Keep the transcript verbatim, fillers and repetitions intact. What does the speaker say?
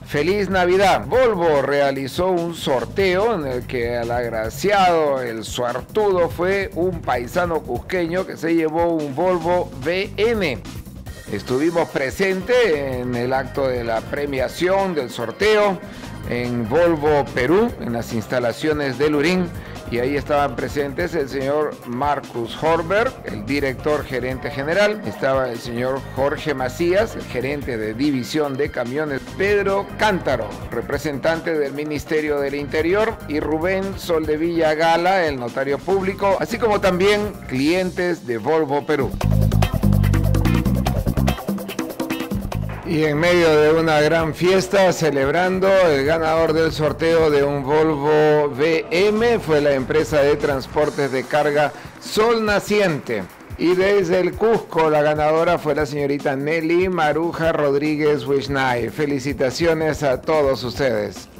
Feliz Navidad. Volvo realizó un sorteo en el que el agraciado, el suertudo, fue un paisano cusqueño que se llevó un Volvo V M. Estuvimos presentes en el acto de la premiación del sorteo en Volvo Perú, en las instalaciones de Lurín, y ahí estaban presentes el señor Marcus Horberg, el director gerente general, estaba el señor Jorge Macías, el gerente de división de camiones, Pedro Cántaro, representante del Ministerio del Interior, y Rubén Soldevilla Gala, el notario público, así como también clientes de Volvo Perú. Y en medio de una gran fiesta, celebrando, el ganador del sorteo de un Volvo V M fue la empresa de transportes de carga Sol Naciente. Y desde el Cusco, la ganadora fue la señorita Nelly Maruja Rodríguez Wishnay. Felicitaciones a todos ustedes.